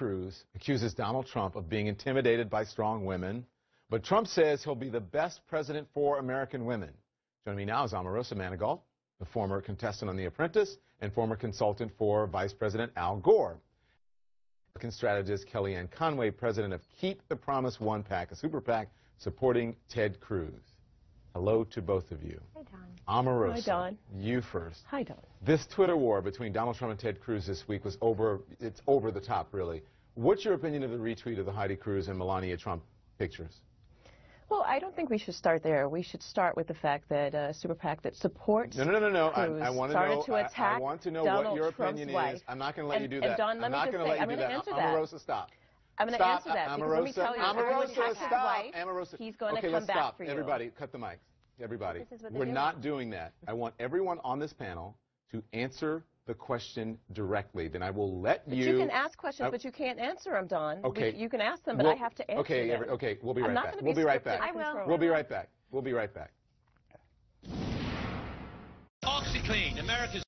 Cruz accuses Donald Trump of being intimidated by strong women, but Trump says he'll be the best president for American women. Joining me now is Omarosa Manigault, the former contestant on The Apprentice and former consultant for Vice President Al Gore. Republican strategist Kellyanne Conway, president of Keep the Promise One PAC, a super PAC supporting Ted Cruz. Hello to both of you. Hi, Don. Omarosa, Hi, Don. you first. Hi, Don. This Twitter war between Donald Trump and Ted Cruz this week was it's over the top, really. What's your opinion of the retweet of the Heidi Cruz and Melania Trump pictures? Well, I don't think we should start there. We should start with the fact that a super PAC that supports No. Cruz I want to know Donald what your Trump's opinion wife. is. I'm not going to let you do that. And Don, let me just say, I'm going to answer that. Omarosa, stop. I'm going to answer that because let me tell you, Omarosa, stop. Wife, he's going to okay, come back stop. for you. Everybody, cut the mics. Everybody, we're doing. not doing that. I want everyone on this panel to answer the question directly. Then I will let you. You can ask questions, but you can't answer them, Don. Okay. You can ask them, but I have to answer them. Okay. We'll be right back. We'll be right back. We'll be right back. We'll be right back. OxyClean, America's